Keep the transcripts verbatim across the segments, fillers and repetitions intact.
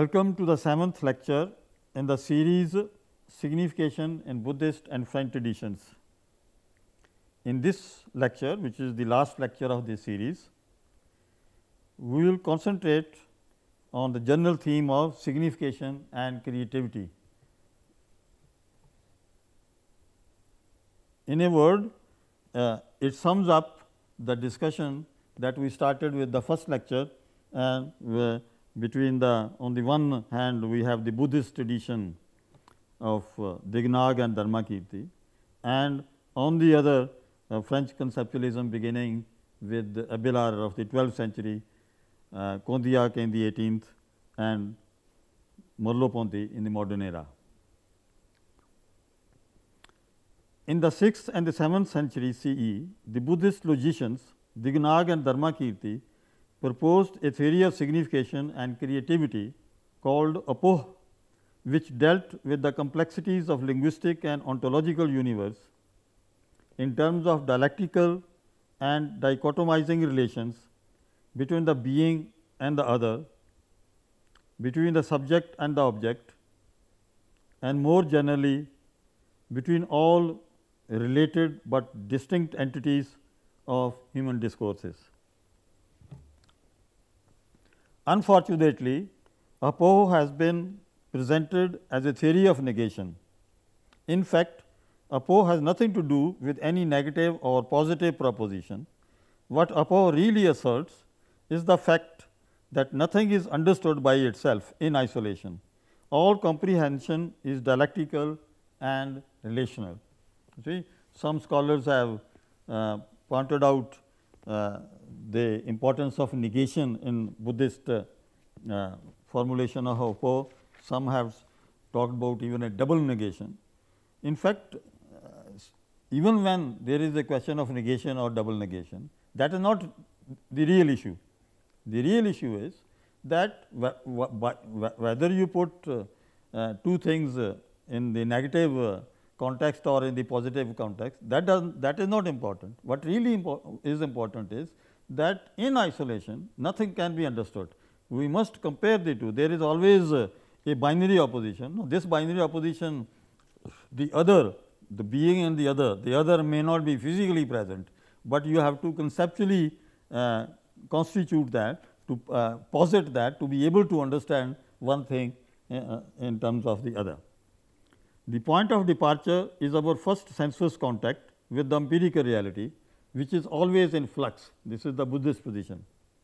Welcome to the seventh lecture in the series Signification in Buddhist and French traditions. In this lecture, which is the last lecture of this series, we will concentrate on the general theme of signification and creativity. In a word, uh, it sums up the discussion that we started with the first lecture, and uh, between the on the one hand we have the Buddhist tradition of uh, Dignaga and Dharmakirti, and on the other uh, French conceptualism beginning with Abelard of the twelfth century, uh, Condillac in the eighteenth, and Merlleau-Ponty in the modern era. In the sixth and the seventh century C E, the Buddhist logicians Dignaga and Dharmakirti proposed a theory of signification and creativity called apoh, which dealt with the complexities of linguistic and ontological universe in terms of dialectical and dichotomizing relations between the being and the other, between the subject and the object, and more generally between all related but distinct entities of human discourses. Unfortunately, apoh has been presented as a theory of negation. In fact, apoh has nothing to do with any negative or positive proposition. What apoh really asserts is the fact that nothing is understood by itself in isolation. All comprehension is dialectical and relational. See, some scholars have uh, pointed out uh, the importance of negation in Buddhist uh, uh, formulation of apoh. Some have talked about even a double negation. In fact, uh, even when there is a question of negation or double negation, that is not the real issue. The real issue is that whether you put uh, uh, two things uh, in the negative uh, context or in the positive context, that does that is not important. What really impo is important is that in isolation nothing can be understood. We must compare the two. There is always uh, a binary opposition. No, this binary opposition, the other, the being and the other, the other may not be physically present, but you have to conceptually uh, constitute that, to uh, posit that, to be able to understand one thing uh, in terms of the other. The point of departure is our first sensuous contact with the empirical reality, which is always in flux. This is the Buddhist position.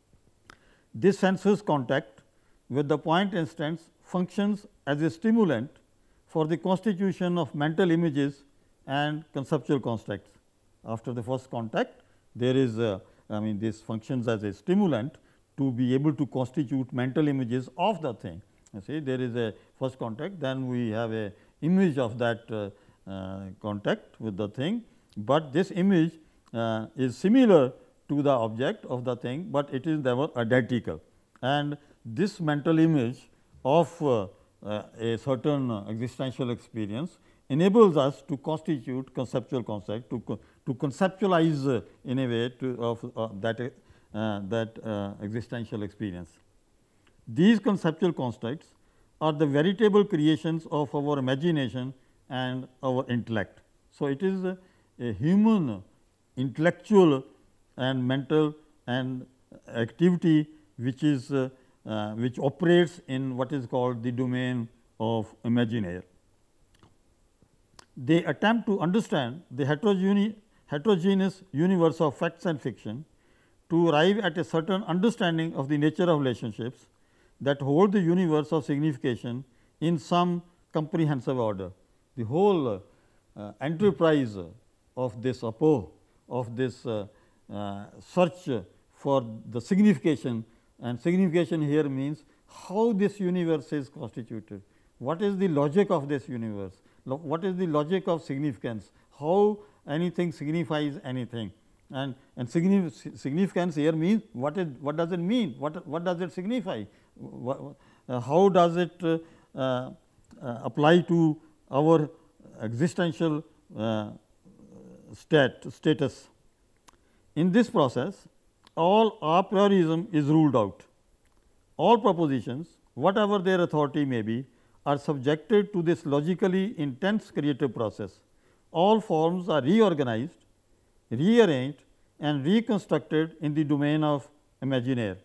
This sensuous contact with the point instance functions as a stimulant for the constitution of mental images and conceptual constructs. After the first contact, there is a, I mean this functions as a stimulant to be able to constitute mental images of the thing. You see, there is a first contact, then we have a image of that uh, uh, contact with the thing, but this image uh, is similar to the object of the thing, but it is never identical. And this mental image of uh, uh, a certain uh, existential experience enables us to constitute conceptual concept, to, co to conceptualize uh, in a way to of uh, that, uh, that uh, existential experience. These conceptual constructs are the veritable creations of our imagination and our intellect. So, it is a, a human intellectual and mental and activity which is uh, uh, which operates in what is called the domain of imaginaire. They attempt to understand the heterogene heterogeneous universe of facts and fiction to arrive at a certain understanding of the nature of relationships that hold the universe of signification in some comprehensive order. The whole uh, uh, enterprise of this apoh, of this uh, uh, search for the signification, and signification here means how this universe is constituted, what is the logic of this universe, what is the logic of significance, how anything signifies anything, and, and signif significance here means what is what does it mean, what, what does it signify. What, uh, how does it uh, uh, apply to our existential uh, stat, status. In this process, all a priorism is ruled out. All propositions whatever their authority may be, are subjected to this logically intense creative process. All forms are reorganized, rearranged and reconstructed in the domain of imaginaire.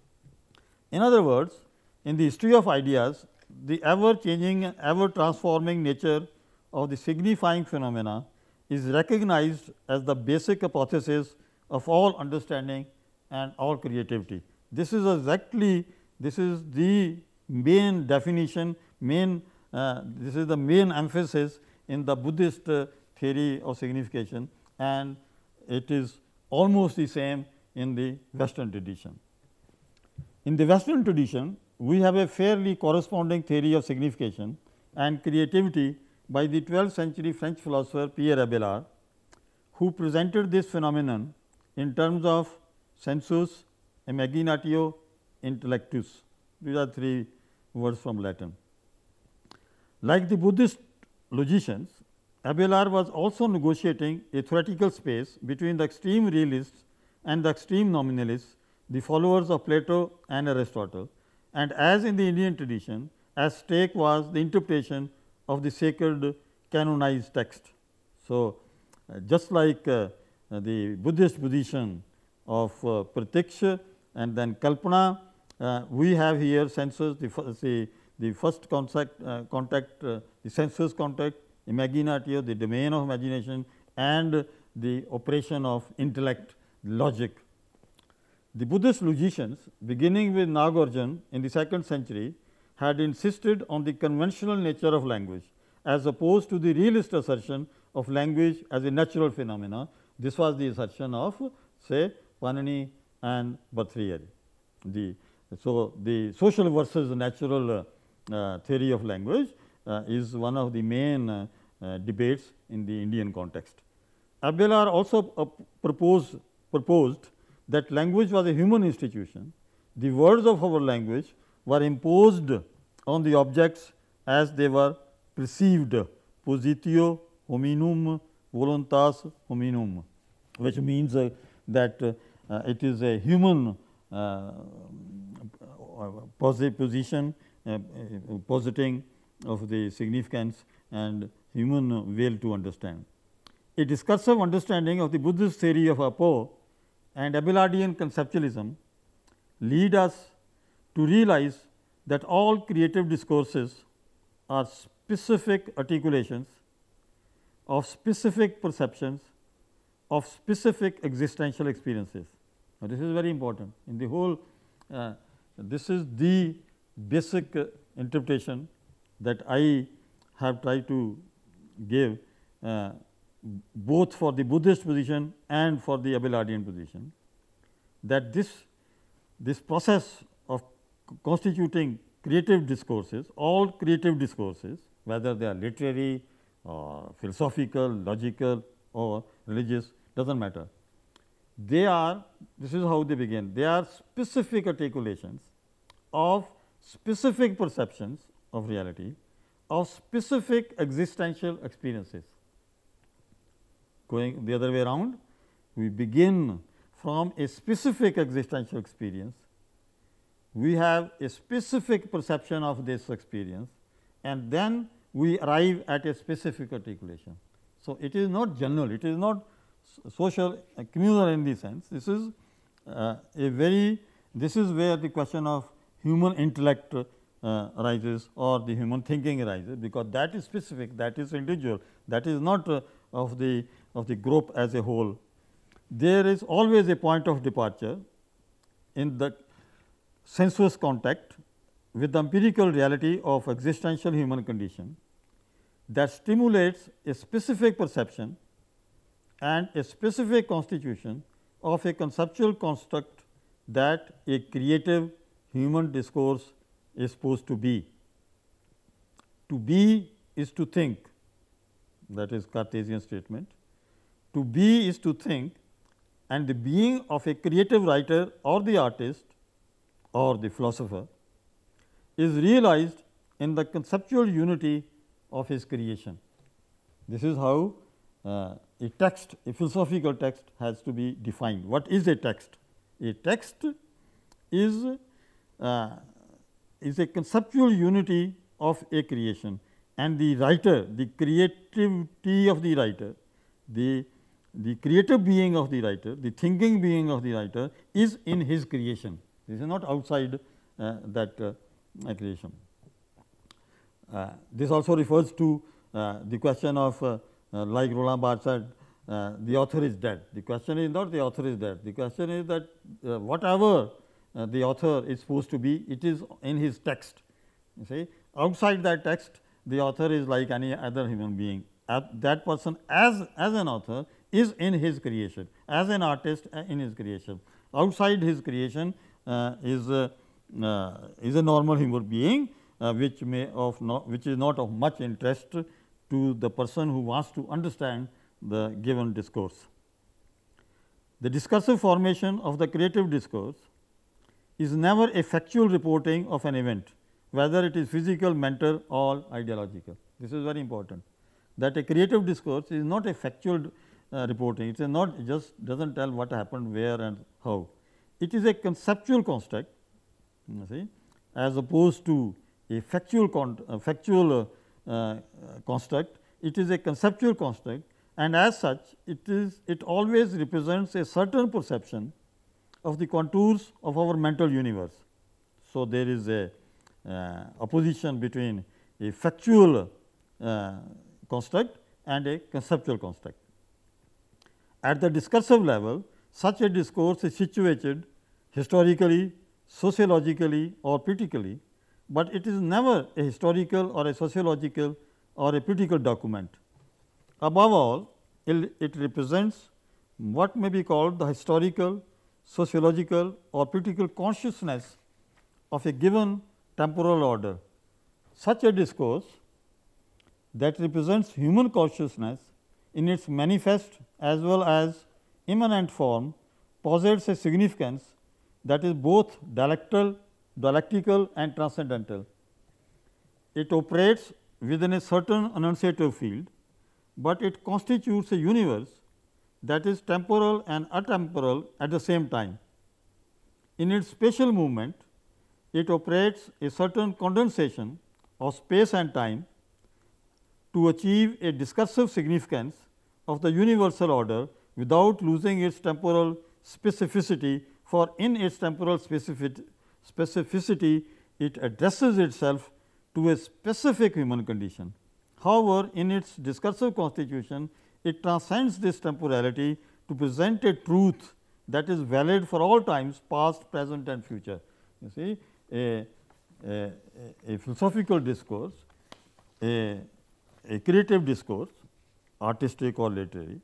In other words, in the history of ideas, the ever changing and ever transforming nature of the signifying phenomena is recognized as the basic hypothesis of all understanding and all creativity. This is exactly, this is the main definition, main uh, this is the main emphasis in the Buddhist uh, theory of signification, and it is almost the same in the Western tradition. In the Western tradition, we have a fairly corresponding theory of signification and creativity by the twelfth century French philosopher Pierre Abelard, who presented this phenomenon in terms of sensus, imaginatio, intellectus. These are three words from Latin. Like the Buddhist logicians, Abelard was also negotiating a theoretical space between the extreme realists and the extreme nominalists, the followers of Plato and Aristotle, and as in the Indian tradition, at stake was the interpretation of the sacred canonized text. So, uh, just like uh, the Buddhist position of uh, Pratiksha and then Kalpana, uh, we have here senses, the, the, the first contact, uh, contact uh, the sensus contact, imaginatio, the domain of imagination, and the operation of intellect, logic. The Buddhist logicians, beginning with Nagarjuna in the second century, had insisted on the conventional nature of language, as opposed to the realist assertion of language as a natural phenomena. This was the assertion of, say, Panini and Bhattacharya. The, so, the social versus natural uh, uh, theory of language uh, is one of the main uh, uh, debates in the Indian context. Abelard also uh, proposed, proposed that language was a human institution. The words of our language were imposed on the objects as they were perceived, positio hominum voluntas hominum, which means uh, that uh, uh, it is a human uh, position, uh, positing of the significance and human will to understand. A discursive understanding of the Buddhist theory of apo and Abelardian conceptualism lead us to realize that all creative discourses are specific articulations of specific perceptions of specific existential experiences. Now, this is very important in the whole, uh, this is the basic uh, interpretation that I have tried to give uh, both for the Buddhist position and for the Abelardian position, that this, this process of constituting creative discourses, all creative discourses, whether they are literary or philosophical, logical or religious, does not matter. They are, this is how they begin, they are specific articulations of specific perceptions of reality, of specific existential experiences. Going the other way around, we begin from a specific existential experience, we have a specific perception of this experience, and then we arrive at a specific articulation. So, it is not general, it is not social, uh, communal in the sense. This is uh, a very, this is where the question of human intellect uh, arises or the human thinking arises, because that is specific, that is individual, that is not uh, of the of the group as a whole. There is always a point of departure in the sensuous contact with the empirical reality of existential human condition that stimulates a specific perception and a specific constitution of a conceptual construct that a creative human discourse is supposed to be. To be is to think, that is Cartesian statement. To be is to think, and the being of a creative writer or the artist or the philosopher is realized in the conceptual unity of his creation. This is how uh, a text, a philosophical text has to be defined. What is a text? A text is uh, is a conceptual unity of a creation, and the writer, the creativity of the writer, the, the creative being of the writer, the thinking being of the writer is in his creation. This is not outside uh, that uh, creation. Uh, this also refers to uh, the question of uh, uh, like Roland Barthes said, uh, the author is dead. The question is not the author is dead. The question is that uh, whatever uh, the author is supposed to be, it is in his text. You see, outside that text, the author is like any other human being. Uh, that person as, as an author is in his creation, as an artist uh, in his creation. Outside his creation uh, is, uh, uh, is a normal human being, uh, which may of not, which is not of much interest to the person who wants to understand the given discourse. The discursive formation of the creative discourse is never a factual reporting of an event, whether it is physical, mental or ideological. This is very important, that a creative discourse is not a factual uh, reporting, it is not just does not tell what happened, where and how. It is a conceptual construct, you see, as opposed to a factual con uh, factual uh, uh, construct. It is a conceptual construct, and as such it is it always represents a certain perception of the contours of our mental universe. So, there is a uh, opposition between a factual uh, construct and a conceptual construct. At the discursive level, such a discourse is situated historically, sociologically or politically, but it is never a historical or a sociological or a political document. Above all, it represents what may be called the historical, sociological or political consciousness of a given temporal order. Such a discourse that represents human consciousness in its manifest as well as immanent form posits a significance that is both dialectical, dialectical and transcendental. It operates within a certain enunciative field, but it constitutes a universe that is temporal and atemporal at the same time. In its spatial movement, it operates a certain condensation of space and time to achieve a discursive significance of the universal order without losing its temporal specificity, for in its temporal specific, specificity it addresses itself to a specific human condition. However, in its discursive constitution, it transcends this temporality to present a truth that is valid for all times past, present and future. You see, a, a, a philosophical discourse, a, a creative discourse, artistic or literary,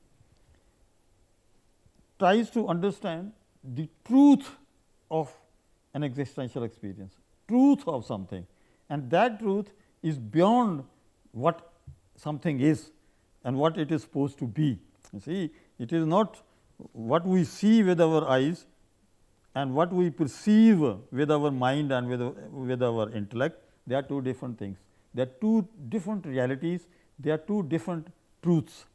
tries to understand the truth of an existential experience, truth of something, and that truth is beyond what something is and what it is supposed to be. You see, it is not what we see with our eyes and what we perceive with our mind and with, with our intellect. They are two different things. They are two different realities. They are two different truths.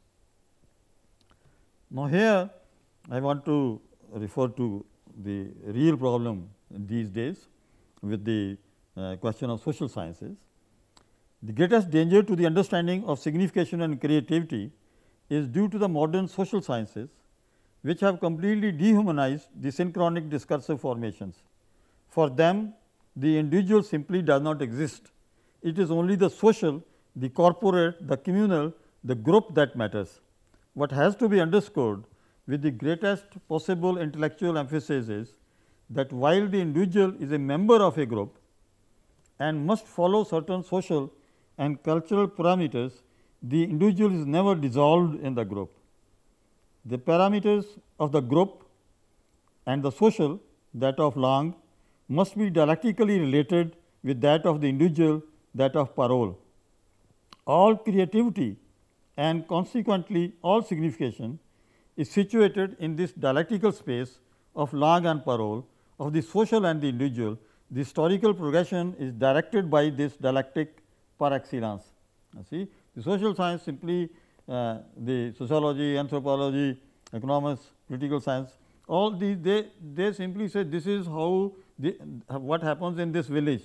Now, here I want to refer to the real problem these days with the uh, question of social sciences. The greatest danger to the understanding of signification and creativity is due to the modern social sciences, which have completely dehumanized the synchronic discursive formations. For them, the individual simply does not exist. It is only the social, the corporate, the communal, the group that matters. What has to be underscored with the greatest possible intellectual emphasis is that while the individual is a member of a group and must follow certain social and cultural parameters, the individual is never dissolved in the group. The parameters of the group and the social, that of Lang, must be dialectically related with that of the individual, that of parole. All creativity and consequently all signification is situated in this dialectical space of Lang and parole, of the social and the individual. The historical progression is directed by this dialectic par excellence. You see, the social science simply uh, the sociology, anthropology, economics, political science, all these they, they simply say this is how the, what happens in this village.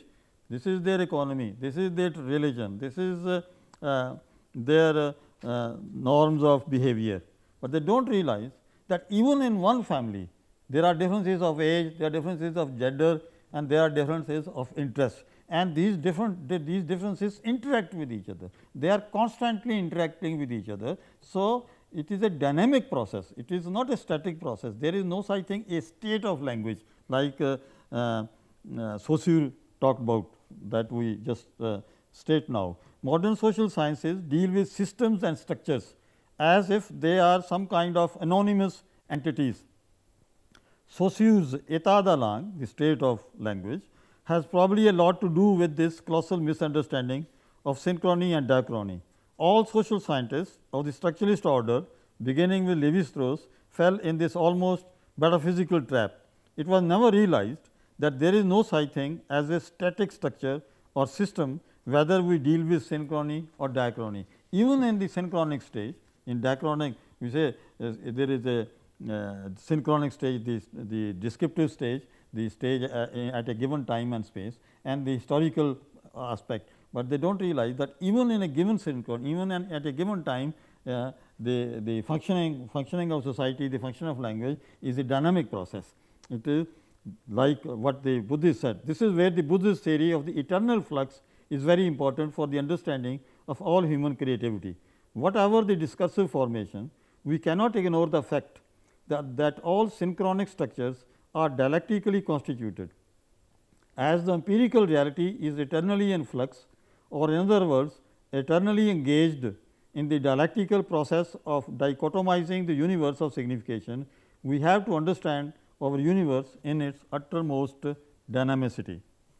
this is their economy, this is their religion, this is uh, uh, their uh, uh, norms of behavior, but they do not realize that even in one family there are differences of age, there are differences of gender, and there are differences of interest, and these different these differences interact with each other. They are constantly interacting with each other. So, it is a dynamic process, it is not a static process. There is no such thing a state of language like uh, uh, uh, Saussure talked about, that we just uh, state now. Modern social sciences deal with systems and structures as if they are some kind of anonymous entities. Saussure's état de langue, the state of language, has probably a lot to do with this colossal misunderstanding of synchrony and diachrony. All social scientists of the structuralist order, beginning with Lévi-Strauss, fell in this almost metaphysical trap. It was never realized that there is no such thing as a static structure or system, whether we deal with synchrony or diachrony. Even in the synchronic stage, in diachronic we say uh, there is a uh, synchronic stage, the, the descriptive stage, the stage uh, at a given time and space, and the historical aspect, but they do not realize that even in a given synchron, even an, at a given time, uh, the, the functioning, functioning of society, the function of language is a dynamic process. It is like what the Buddhist said. This is where the Buddhist theory of the eternal flux is very important for the understanding of all human creativity. Whatever the discursive formation, we cannot ignore the fact that, that all synchronic structures are dialectically constituted. As the empirical reality is eternally in flux, or in other words eternally engaged in the dialectical process of dichotomizing the universe of signification, we have to understand our universe in its uttermost dynamicity.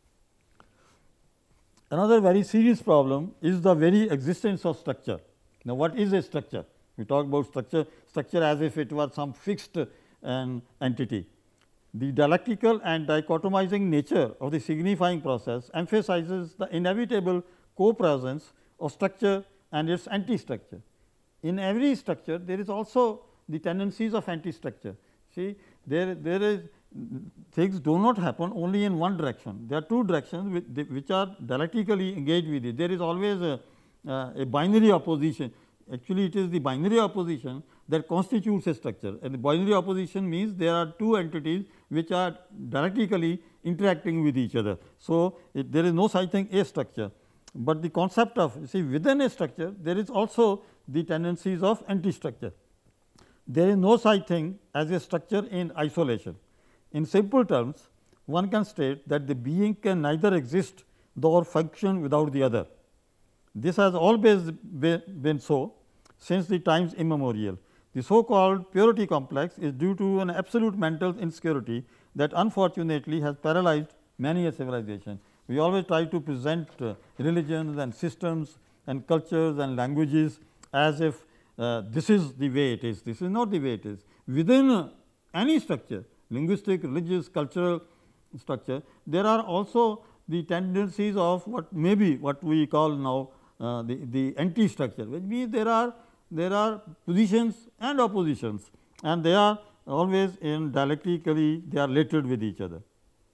Another very serious problem is the very existence of structure. Now, what is a structure? We talk about structure, structure as if it was some fixed um, entity. The dialectical and dichotomizing nature of the signifying process emphasizes the inevitable co-presence of structure and its anti-structure. In every structure, there is also the tendencies of anti-structure. See, there, there is things do not happen only in one direction. There are two directions which, the, which are dialectically engaged with it. There is always a, uh, a binary opposition. Actually, it is the binary opposition that constitutes a structure, and the binary opposition means there are two entities which are dialectically interacting with each other. So, it, there is no such thing a structure, but the concept of, see, within a structure there is also the tendencies of anti-structure. There is no such thing as a structure in isolation. In simple terms, one can state that the being can neither exist nor function without the other. This has always been so since the times immemorial. The so called purity complex is due to an absolute mental insecurity that unfortunately has paralyzed many a civilization. We always try to present uh, religions and systems and cultures and languages as if uh, this is the way it is. This is not the way it is. Within uh, any structure, linguistic, religious, cultural structure, there are also the tendencies of what may be what we call now uh, the, the anti structure, which means there are there are positions and oppositions, and they are always in dialectically they are related with each other.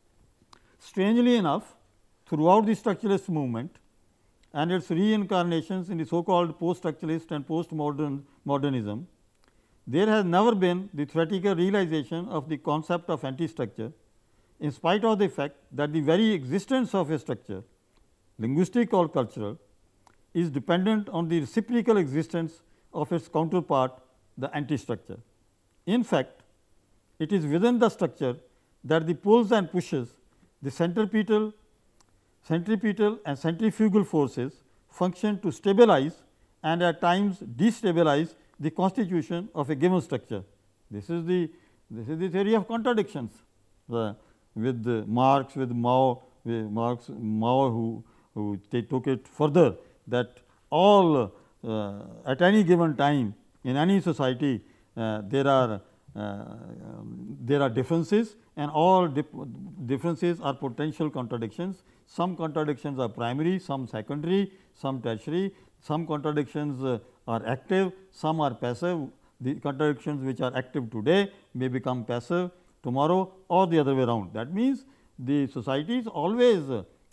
Strangely enough, throughout the structuralist movement and its reincarnations in the so called post structuralist and post modern modernism, there has never been the theoretical realization of the concept of anti structure, in spite of the fact that the very existence of a structure, linguistic or cultural, is dependent on the reciprocal existence of its counterpart, the anti structure. In fact, it is within the structure that the pulls and pushes, the centripetal, centripetal and centrifugal forces function to stabilize and at times destabilize the constitution of a given structure. This is the this is the theory of contradictions. Uh, with uh, Marx, with Mao, with Marx, Mao who, who they took it further, that all uh, at any given time in any society uh, there are uh, um, there are differences, and all dip differences are potential contradictions. Some contradictions are primary, some secondary, some tertiary, some contradictions uh, are active, some are passive. The contradictions which are active today may become passive tomorrow, or the other way around. That means, the society is always uh,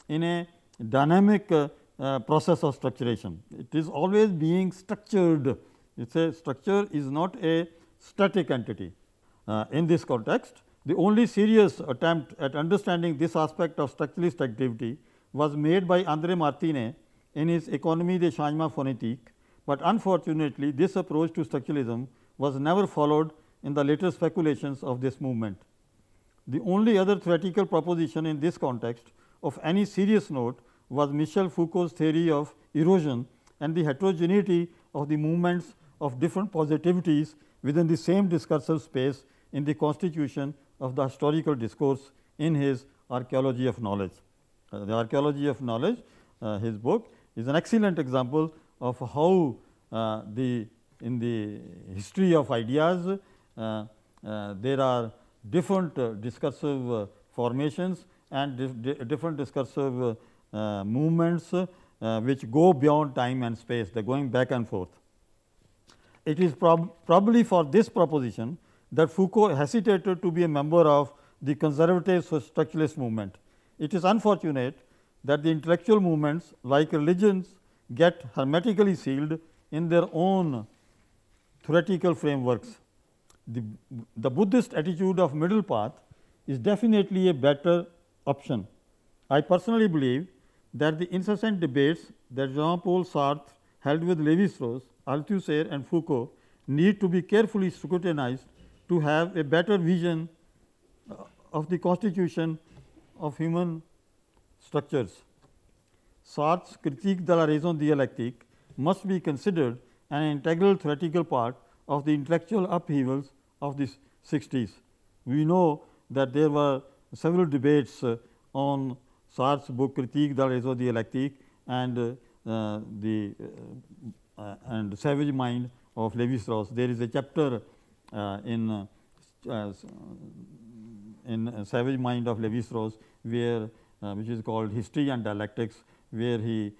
in a dynamic uh, uh, process of structuration. It is always being structured. It is a structure is not a static entity. Uh, in this context, the only serious attempt at understanding this aspect of structuralist activity was made by André Martinet in his Économie des changements phonétiques, but unfortunately this approach to structuralism was never followed in the later speculations of this movement. The only other theoretical proposition in this context of any serious note was Michel Foucault's theory of erosion and the heterogeneity of the movements of different positivities within the same discursive space in the constitution of the historical discourse in his Archaeology of Knowledge. Uh, the Archaeology of Knowledge, uh, his book, is an excellent example of how uh, the in the history of ideas uh, uh, there are different uh, discursive uh, formations and di di different discursive uh, uh, movements uh, which go beyond time and space, they are going back and forth. It is prob probably for this proposition that Foucault hesitated to be a member of the conservative structuralist movement. It is unfortunate that the intellectual movements like religions get hermetically sealed in their own theoretical frameworks. The, the Buddhist attitude of middle path is definitely a better option. I personally believe that the incessant debates that Jean-Paul Sartre held with Lévi-Strauss, Althusser and Foucault need to be carefully scrutinized to have a better vision of the constitution of human structures. Sartre's Critique de la raison dialectique must be considered an integral theoretical part of the intellectual upheavals of the sixties. We know that there were several debates uh, on Sartre's book Critique de la raison dialectique and uh, uh, the uh, uh, and Savage Mind of Lévi-Strauss. There is a chapter uh, in uh, uh, in uh, Savage Mind of Lévi-Strauss where uh, which is called History and Dialectics, where he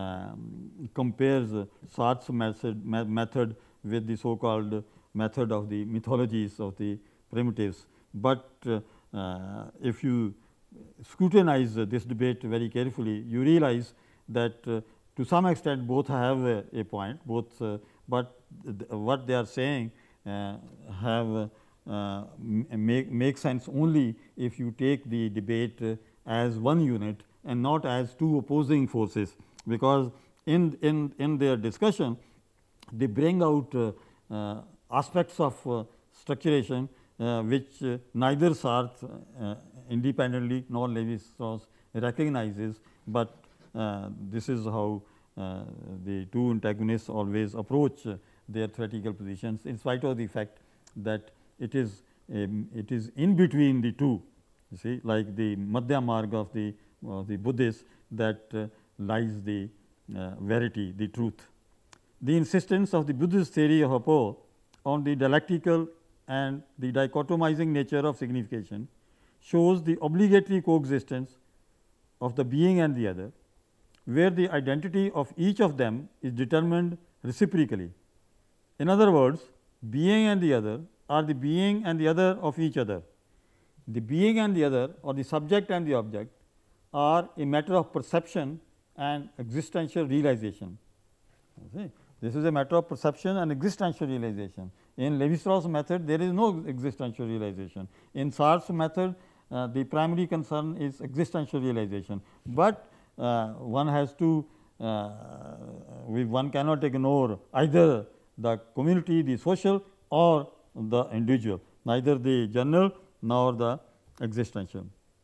um, compares uh, Sartre's method, method with the so called method of the mythologies of the primitives. But uh, uh, if you scrutinize uh, this debate very carefully, you realize that uh, to some extent both have a, a point, both, uh, but th what they are saying uh, have uh, uh, make, make sense only if you take the debate uh, as one unit and not as two opposing forces, because in, in, in their discussion they bring out uh, uh, aspects of uh, structuration uh, which uh, neither Sartre uh, independently nor Lévi-Strauss recognizes, but uh, this is how uh, the two antagonists always approach uh, their theoretical positions, in spite of the fact that it is um, it is in between the two, you see, like the Madhya Marg of the uh, the Buddhists, that uh, lies the uh, verity, the truth. The insistence of the Buddhist theory of Apo on the dialectical and the dichotomizing nature of signification shows the obligatory coexistence of the being and the other, where the identity of each of them is determined reciprocally. In other words, being and the other are the being and the other of each other. The being and the other, or the subject and the object, are a matter of perception and existential realization. See? This is a matter of perception and existential realization. In Lévi-Strauss method, there is no existential realization. In Sartre's method, uh, the primary concern is existential realization, but uh, one has to, uh, we, one cannot ignore either the community, the social, or the individual, neither the general nor the existential.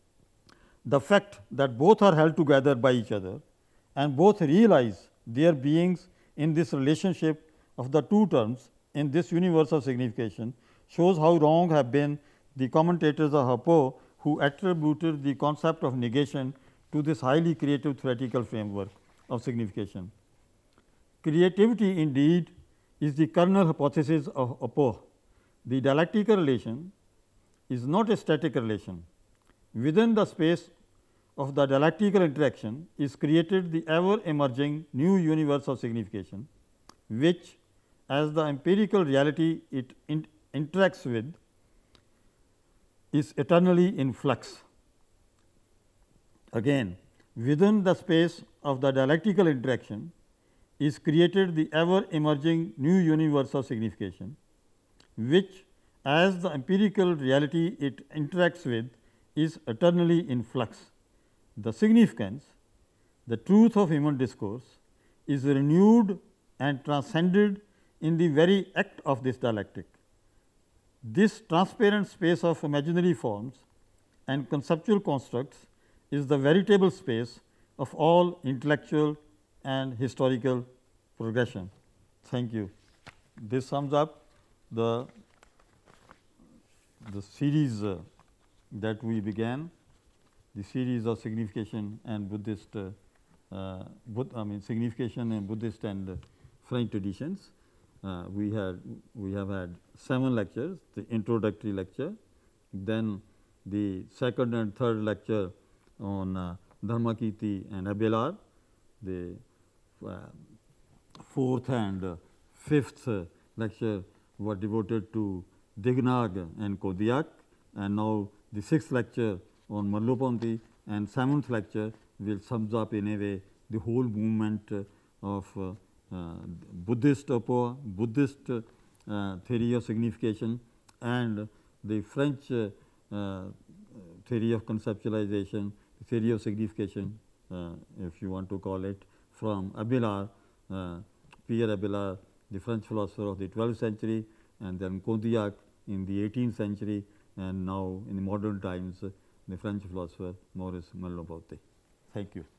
The fact that both are held together by each other and both realize their beings in this relationship of the two terms in this universe of signification shows how wrong have been the commentators of Apo who attributed the concept of negation to this highly creative theoretical framework of signification. Creativity indeed is the kernel hypothesis of Apo. The dialectical relation is not a static relation. Within the space of the dialectical interaction is created the ever emerging new universe of signification, which as the empirical reality it in interacts with is eternally in flux. Again, within the space of the dialectical interaction is created the ever emerging new universe of signification, which as the empirical reality it interacts with is eternally in flux. The significance, the truth of human discourse, is renewed and transcended in the very act of this dialectic. This transparent space of imaginary forms and conceptual constructs is the veritable space of all intellectual and historical progression. Thank you. This sums up the, the series uh, that we began, the series of signification and Buddhist, uh, uh, Bud, I mean signification in Buddhist and uh, French traditions. Uh, we had we have had seven lectures, the introductory lecture, then the second and third lecture on uh, Dharmakirti and Abelard, the uh, fourth and uh, fifth uh, lecture were devoted to Dignaga and Condillac, and now the sixth lecture on Merlleau-Ponty, and seventh lecture will sums up in a way the whole movement uh, of uh, uh, Buddhist apo, Buddhist uh, theory of signification and the French uh, uh, theory of conceptualization, theory of signification, uh, if you want to call it, from Abelard, uh, Pierre Abelard, the French philosopher of the twelfth century, and then Condillac in the eighteenth century, and now in the modern times, uh, the French philosopher Maurice Merleau-Ponty. Thank you.